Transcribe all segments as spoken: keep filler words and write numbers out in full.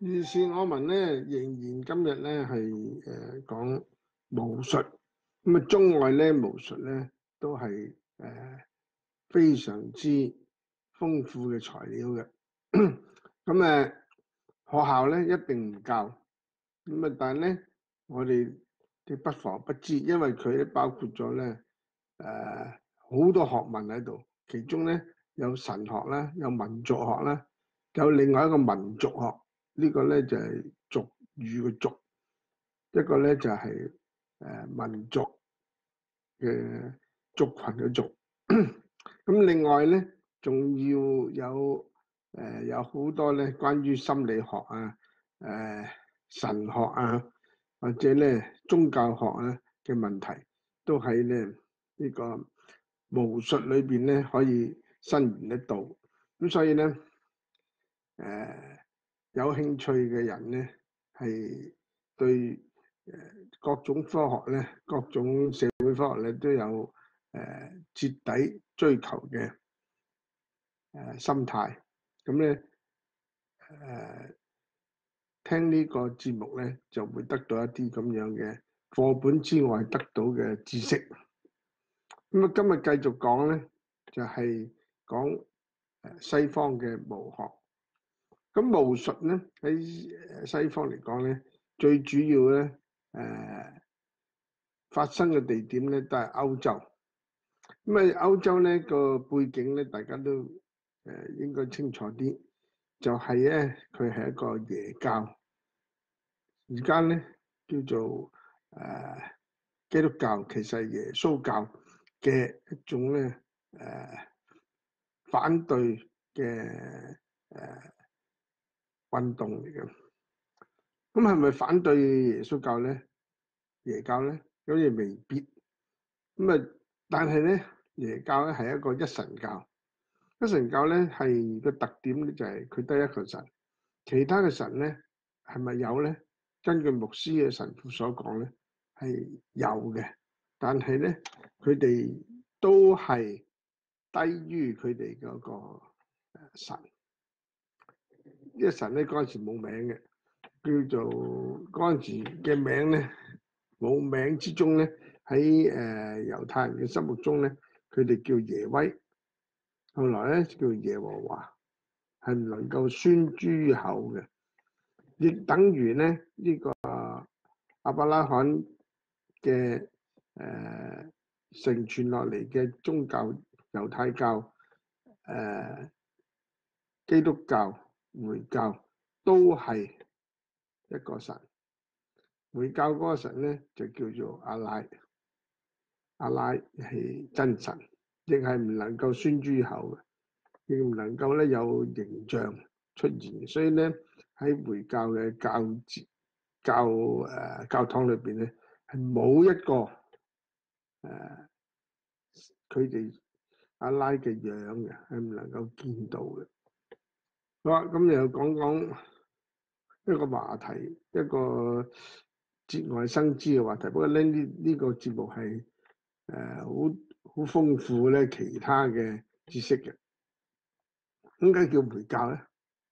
預算我們咧仍然今日咧係誒講巫術，咁啊中外咧巫術咧都係誒、呃、非常之豐富嘅材料嘅。咁誒、呃、學校咧一定唔教，咁啊但係咧我哋啲不妨不知，因為佢咧包括咗咧誒好多學問喺度，其中咧有神學啦，有民族學啦，有另外一個民族學。呢個咧就係族語嘅族，一個咧就係誒民族嘅族群嘅族。咁另外咧，仲要有誒有好多咧關於心理學啊、誒神學啊，或者咧宗教學啊嘅問題，都喺咧呢個巫術裏邊咧可以伸延得到。咁所以咧誒。有興趣嘅人咧，係對誒各種科學咧、各種社會科學咧都有誒徹底追求嘅誒心態。咁咧誒聽呢個節目咧，就會得到一啲咁樣嘅課本之外得到嘅知識。咁啊，今日繼續講咧，就係講誒西方嘅巫學。咁巫術咧喺西方嚟講咧，最主要咧誒、呃、發生嘅地點咧都係歐洲。咁啊，歐洲咧個背景咧，大家都誒、呃、應該清楚啲，就係咧佢係一個耶教，而家咧叫做誒、呃、基督教，其實係耶穌教嘅一種咧誒、呃、反對嘅誒。呃運動嚟嘅。咁係咪反對耶穌教咧？耶教咧，好似未必。咁啊，但係咧，耶教咧係一個一神教。一神教咧係個特點咧就係佢得一個神，其他嘅神咧係咪有咧？根據牧師嘅神父所講咧係有嘅，但係咧佢哋都係低於佢哋嗰個誒神。呢個神咧嗰陣時冇名嘅。叫做嗰陣時嘅名咧，冇名之中咧，喺誒猶太人嘅心目中咧，佢哋叫耶威，後來咧叫耶和華，係唔能夠宣諸口嘅，亦等於咧呢個亞伯拉罕嘅誒承傳落嚟嘅宗教猶太教、誒基督教、回教都係一個神。回教嗰個神咧就叫做阿拉，阿拉係真神，亦係唔能夠宣諸口嘅，亦唔能夠咧有形象出現。所以咧喺回教嘅教節教誒、呃、教堂裏邊咧係冇一個誒佢哋阿拉嘅樣嘅，係唔能夠見到嘅。好啦，咁又講講一個話題，一個節外生枝嘅話題。不過咧呢呢個節目係誒好好豐富咧其他嘅知識嘅。點解叫回教咧？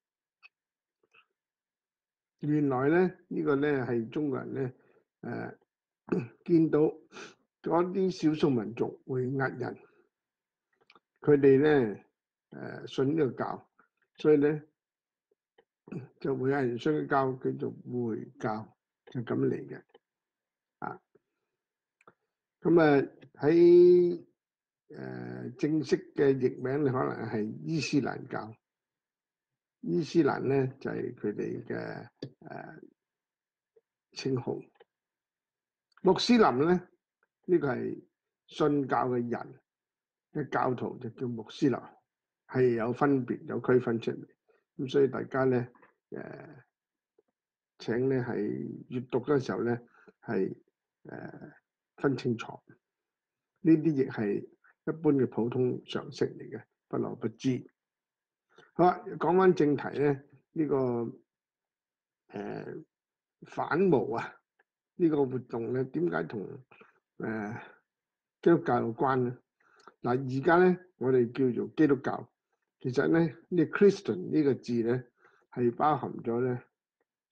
原來咧呢個咧係中國人咧誒見到嗰啲少數民族會呃人，佢哋咧誒信呢個教，所以咧就會有人信嘅教叫做回教，就咁嚟嘅。啊，咁啊喺誒正式嘅譯名，你可能係伊斯蘭教。伊斯蘭咧就係佢哋嘅誒稱號。穆斯林咧呢、這個係信教嘅人嘅教徒就叫穆斯林，係有分別有區分出嚟。咁所以大家咧誒、呃、請咧係閱讀嘅時候咧係誒分清楚。呢啲亦係一般嘅普通常識嚟嘅，不羅不知。好啦，講翻正題咧，呢、這個誒、呃、反巫啊，呢、這個活動咧點解同誒基督教有關咧？嗱，而家咧我哋叫做基督教，其實咧呢、這個、Christian 呢個字咧係包含咗咧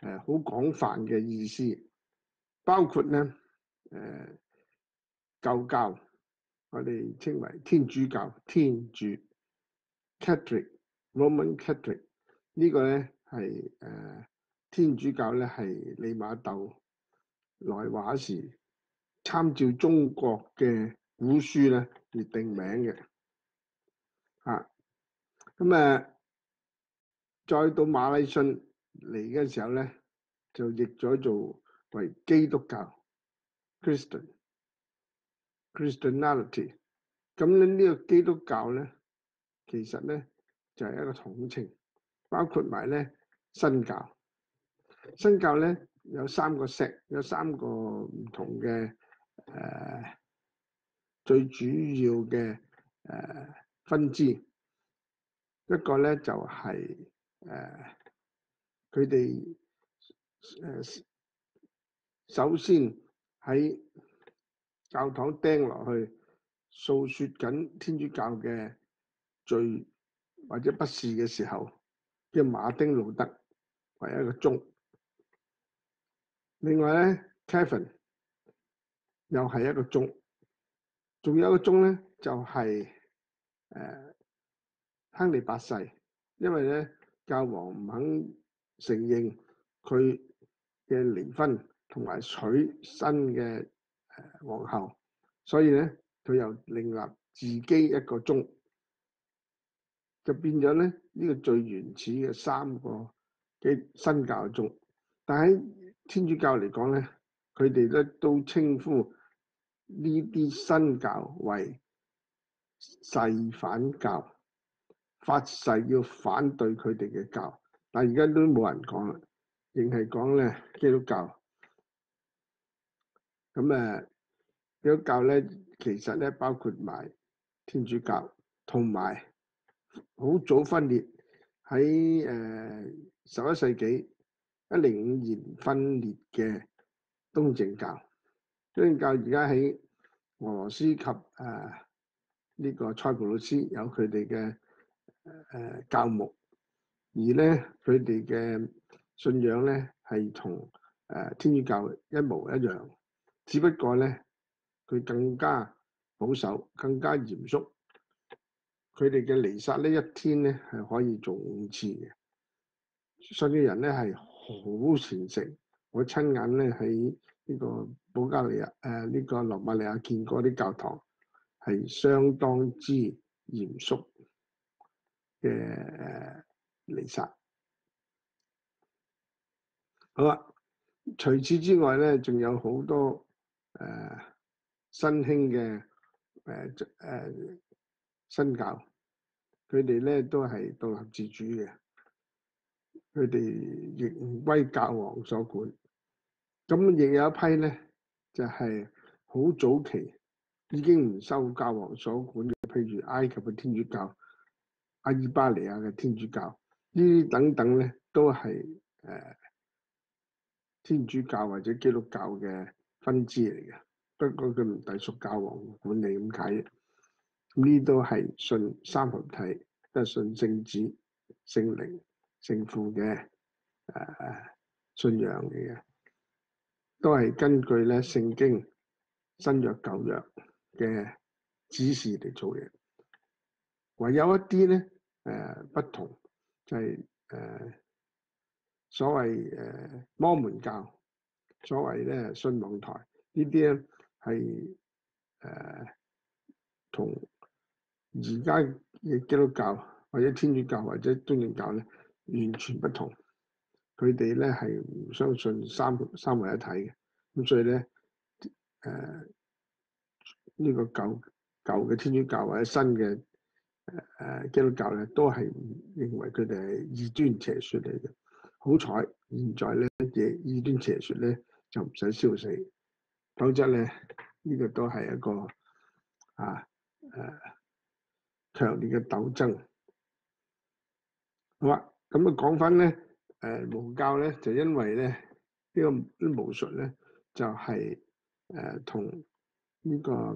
誒好廣泛嘅意思，包括咧誒、呃、舊教，我哋稱為天主教，天主 Catholic Roman Catholic 呢個咧係誒天主教咧係利瑪竇來華時參照中國嘅古書咧而定名嘅啊，咁誒再到馬禮遜嚟嘅時候咧，就譯咗做為基督教 Christian Christianity。咁咧呢個基督教咧，其實咧就係一個統稱，包括埋咧新教。新教咧有三個 sect，有三個唔同嘅誒最主要嘅誒分支。一個咧就係誒佢哋誒首先喺教堂釘落去訴説緊天主教嘅罪或者不是嘅時候，叫馬丁路德為一個宗。另外咧 Calvin 又係一個宗，仲有一個宗咧就係、是、誒、呃、亨利八世，因為咧教皇唔肯承認佢嘅離婚同埋娶新嘅誒皇后，所以咧佢又另立自己一個宗，就變咗咧呢、這個最原始嘅三個嘅新教宗。但喺天主教嚟講咧，佢哋咧都稱呼呢啲新教為誓反教，發誓要反對佢哋嘅教。但而家都冇人講啦，淨係講咧基督教。咁誒，基督教咧其實咧包括埋天主教，同埋好早分裂喺誒十一世紀一零五年分裂嘅東正教。東正教而家喺俄羅斯及誒呢、呃這個塞浦路斯有佢哋嘅誒教牧，而咧佢哋嘅信仰咧係同誒天主教一模一樣，只不過咧佢更加保守、更加嚴肅。佢哋嘅彌撒呢一天咧係可以做五次嘅，信嘅人咧係好虔誠。我親眼咧喺呢個保加利亞誒呢個羅馬尼亞見過啲教堂係相當之嚴肅嘅誒彌撒。好啦，除此之外咧，仲有好多誒、呃、新興嘅誒誒新教，佢哋咧都係獨立自主嘅，佢哋亦唔歸教皇所管。咁亦有一批咧，就係、是、好早期已經唔受教皇所管嘅，譬如埃及嘅天主教、阿爾巴尼亞嘅天主教，呢啲等等咧，都係誒、呃、天主教或者基督教嘅分支嚟嘅。不過佢唔隸屬教皇管理咁解。呢都係信三合體，都係信聖子、聖靈、聖父嘅誒信仰嚟嘅。都係根據咧聖經新約舊約嘅指示嚟做嘢，唯有一啲咧誒不同，就係、是、誒、呃、所謂誒、呃、摩門教，所謂咧信望台呢啲咧係誒同而家嘅基督教或者天主教或者東正教咧完全不同，佢哋咧係唔相信三三位一體嘅。咁所以咧，誒、呃、呢、這個舊舊嘅天主教或者新嘅誒誒基督教咧，都係認為佢哋係異端邪説嚟嘅。好彩現在咧嘅異端邪説咧就唔使燒死，否則咧呢、這個都係一個啊誒強烈嘅鬥爭。好啊，咁啊講翻咧誒巫教咧，就因為咧呢、這個啲巫術咧。就係誒同呢個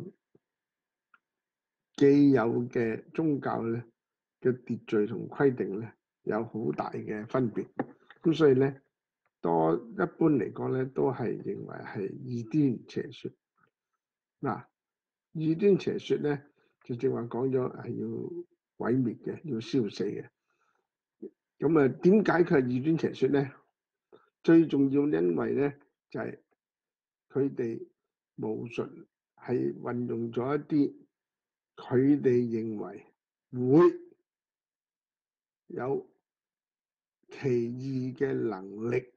既有嘅宗教咧嘅秩序同規定咧有好大嘅分別，咁所以咧多一般嚟講咧，都係認為係異端邪說。嗱，異端邪說咧，就正話講咗係要毀滅嘅，要燒死嘅。咁啊，點解佢係異端邪說咧？最重要因為咧，就係佢哋巫術係運用咗一啲佢哋認為會有奇異嘅能力、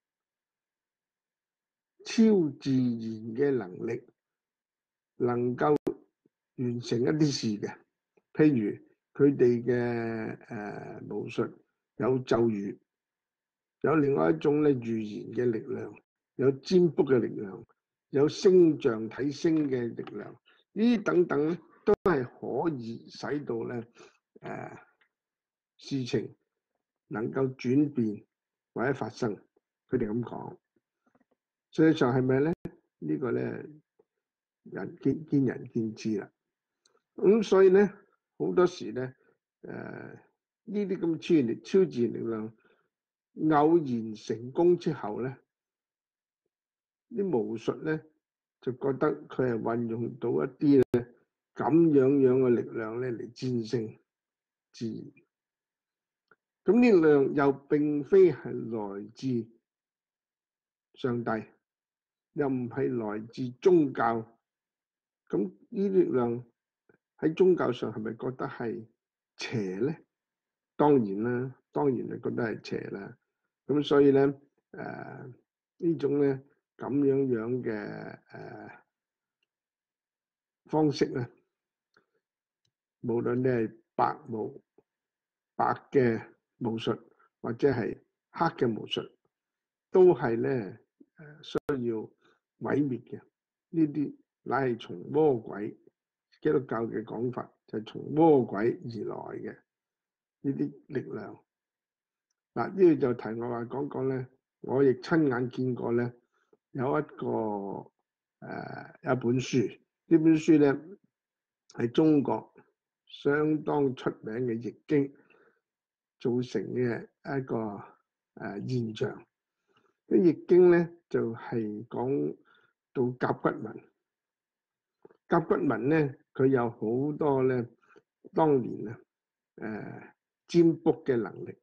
超自然嘅能力，能夠完成一啲事嘅。譬如佢哋嘅誒巫術有咒語，有另外一種咧預言嘅力量，有占卜嘅力量，有星象睇星嘅力量，呢啲等等咧都係可以使到咧誒、呃、事情能夠轉變或者發生。佢哋咁講，實際上係咪咧？這個、呢個咧人見見仁見智啦。咁所以咧好多時咧誒呢啲咁超然超自然力量偶然成功之後咧，啲巫術咧就覺得佢係運用到一啲咧咁樣樣嘅力量咧嚟戰勝自然。咁呢力量又並非係來自上帝，又唔係來自宗教。咁呢啲力量喺宗教上係咪覺得係邪咧？當然啦，當然係覺得係邪啦。咁所以咧，誒、呃、呢種咧咁樣樣嘅誒、呃、方式咧，無論你係白巫白嘅巫術或者係黑嘅巫術，都係咧誒需要毀滅嘅。呢啲乃係從魔鬼，基督教嘅講法就係從魔鬼而來嘅呢啲力量。嗱，呢個就題外話講講咧，我亦親眼見過咧，有一個誒、呃、有一本書，呢本書咧係中國相當出名嘅易經造成嘅一個誒、呃、現象。啲易經咧就係、是、講到甲骨文，甲骨文咧佢有好多咧當年啊誒、呃、占卜嘅能力。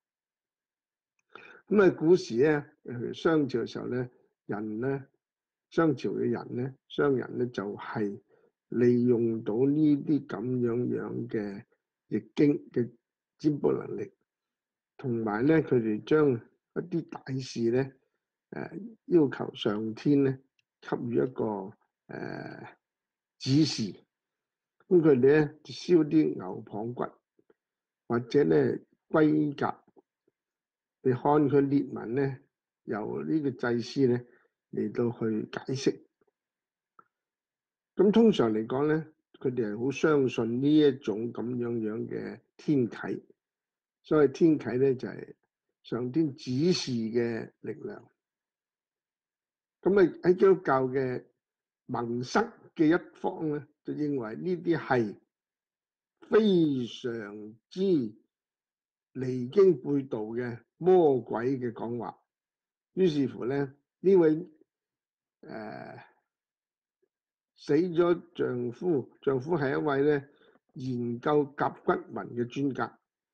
咁啊，古時咧，誒商朝嘅時候咧，人咧，商朝嘅人咧，商人咧就係、是、利用到呢啲咁樣樣嘅易經嘅占卜能力，同埋咧佢哋將一啲大事咧，誒、呃、要求上天咧給予一個誒、呃、指示，咁佢哋咧就燒啲牛膀骨或者咧龜甲。你看佢列文咧，由呢個祭司咧嚟到去解釋。咁通常嚟講咧，佢哋係好相信呢一種咁樣樣嘅天啟。所謂天啟咧就係上天指示嘅力量。咁啊喺基督教嘅盟塞嘅一方咧，就認為呢啲係非常之離經背道嘅魔鬼嘅講話。於是乎咧，呢位誒、呃、死咗丈夫，丈夫係一位咧研究甲骨文嘅專家。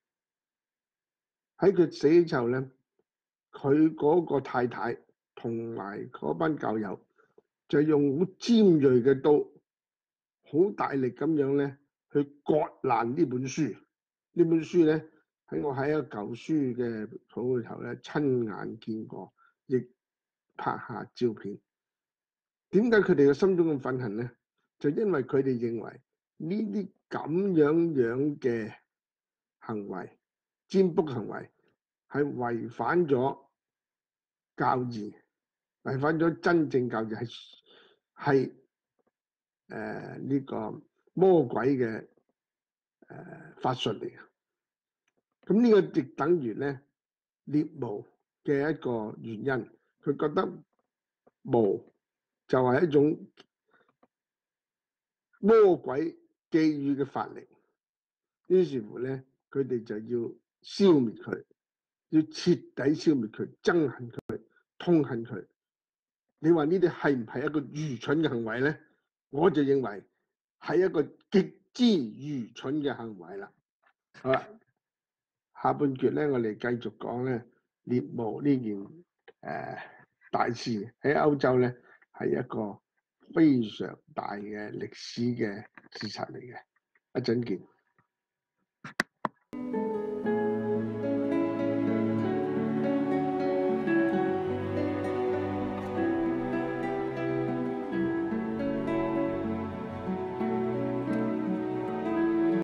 喺佢死之後咧，佢嗰個太太同埋嗰班教友就用好尖銳嘅刀，好大力咁樣咧去割爛呢本書。呢本書咧喺我喺一個舊書嘅鋪頭咧親眼見過，亦拍下照片。點解佢哋嘅心中咁憤恨咧？就因為佢哋認為呢啲咁樣樣嘅行為，占卜行為係違反咗教義，違反咗真正教義，係係誒呢個魔鬼嘅誒、呃、法術嚟嘅。咁呢個亦等於咧獵巫嘅一個原因，佢覺得巫就係一種魔鬼寄予嘅法力，於是乎咧，佢哋就要消滅佢。 要徹底消滅佢、憎恨佢、痛恨佢。你話呢啲係唔係一個愚蠢嘅行為咧？我就認為係一個極之愚蠢嘅行為啦。好啦，下半節咧，我哋繼續講咧獵巫呢件誒、呃、大事喺歐洲咧係一個非常大嘅歷史嘅事實嚟嘅。一陣見。